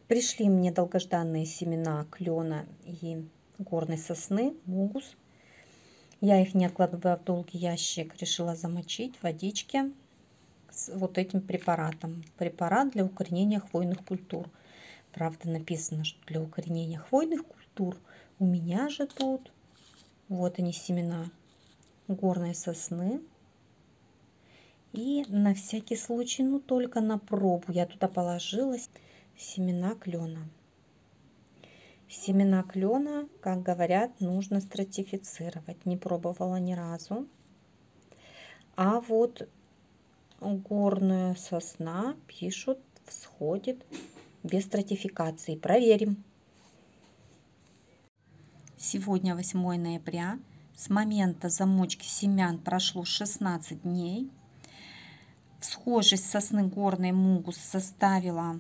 Пришли мне долгожданные семена клена и горной сосны, мугус. Я их, не откладывая в долгий ящик, решила замочить в водичке с вот этим препаратом. Препарат для укоренения хвойных культур. Правда, написано, что для укоренения хвойных культур. У меня же тут, вот они, семена горной сосны. И на всякий случай, ну только на пробу, я туда положила семена клена. Семена клена, как говорят, нужно стратифицировать. Не пробовала ни разу. А вот горная сосна, пишут, всходит без стратификации. Проверим. Сегодня 8 ноября. С момента замочки семян прошло 16 дней. Всхожесть сосны горной мугус составила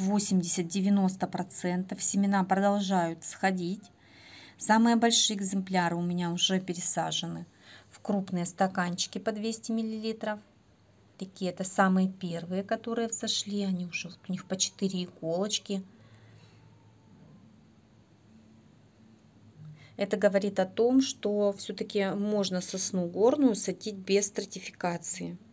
80-90%. Семена продолжают сходить. Самые большие экземпляры у меня уже пересажены в крупные стаканчики по 200 мл. Такие это самые первые, которые взошли. Они уже, вот у них по 4 иголочки. Это говорит о том, что все-таки можно сосну горную садить без стратификации.